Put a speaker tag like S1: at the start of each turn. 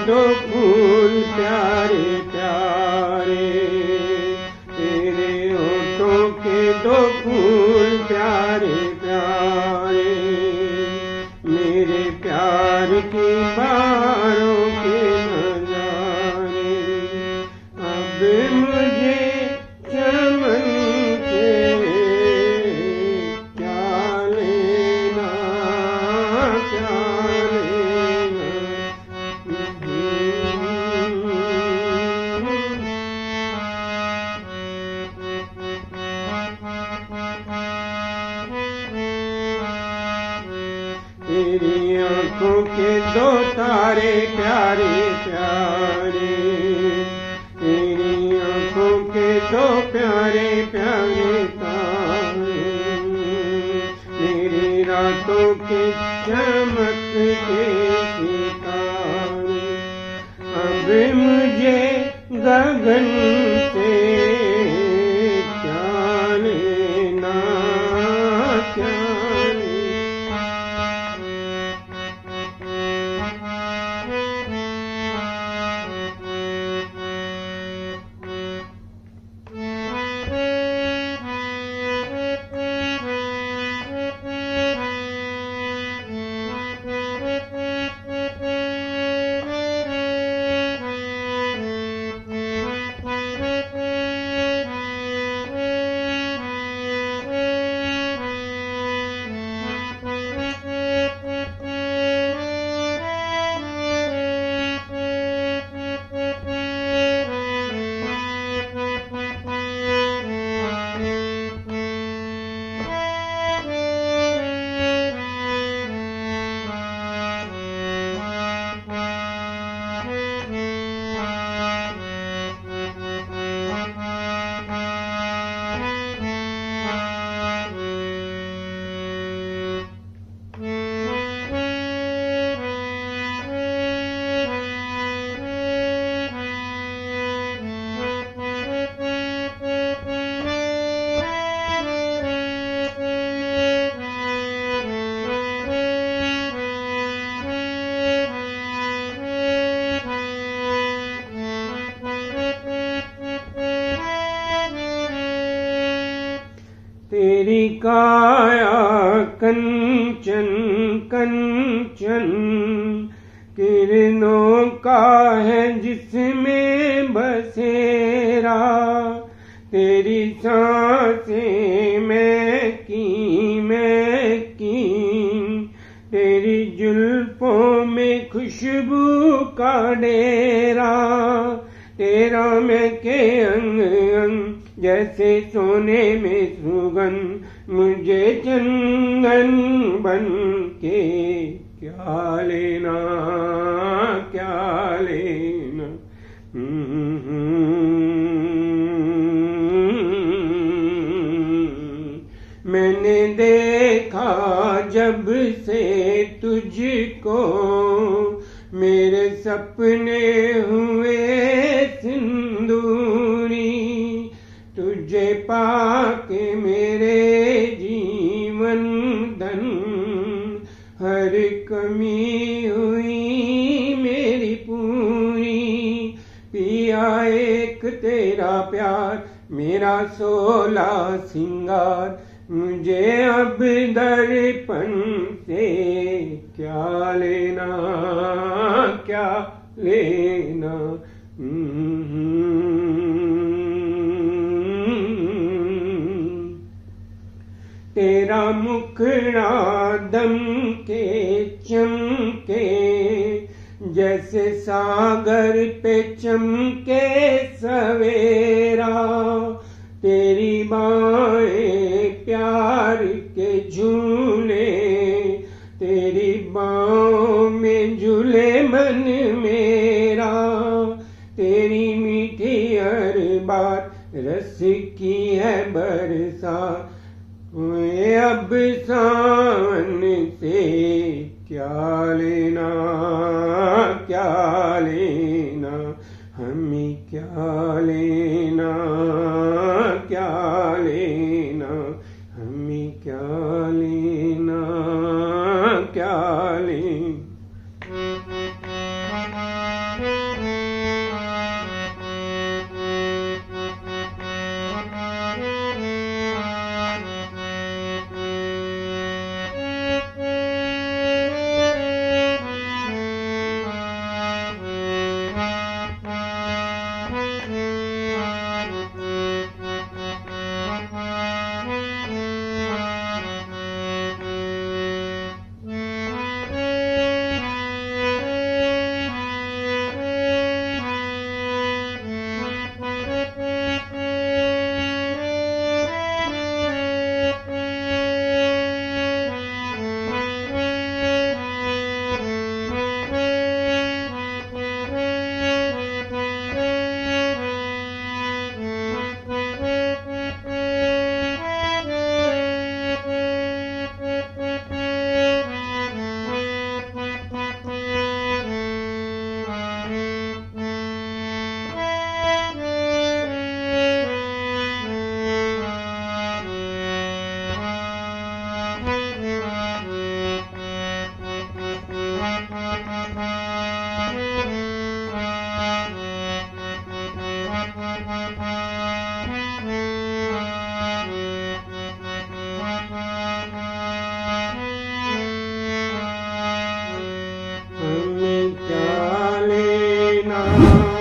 S1: दो फूल प्यारे प्यारे, तेरे होठों के दो फूल प्यारे प्यारे, मेरे प्यार की बारों के नजारे। अब मुझे चमन से क्या लेना, क्या लेना। तेरी आंखों के दो तारे प्यारे प्यारे, तेरी आंखों के दो प्यारे प्यारे तारे, मेरी रातों के चमक के सितारे। अब मुझे गगन से क्या लेना, क्या लेना। तेरी काया कंचन कंचन, किरणों का है जिसमें बसेरा, तेरी सांसें मैं की, तेरी जुल्फों में खुशबू का डेरा, तेरा मैं के अंग अंग जैसे सोने में सुगंध, मुझे चंदन बन के क्या लेना, क्या लेना। मैंने देखा जब से तुझको, मेरे सपने हुए सिंदूरी, तुझे पाके मेरे जीवन धन, हर कमी हुई मेरी पूरी, पिया एक तेरा प्यार मेरा 16 सिंगार, मुझे अब दर्पण से क्या लेना, क्या लेना। तेरा मुखड़ा दम के चमके, जैसे सागर पे चमके सवेरा, तेरी बाहें प्यार के झूले, तेरी बाहों में झूले मन मेरा, तेरी मीठी हर बात रस की है बरसात, हुए अब सावन से क्या लेना, क्या लेना, हमें क्या लेना, क्या लेना, हमें क्या लेना, क्या लेना। नाम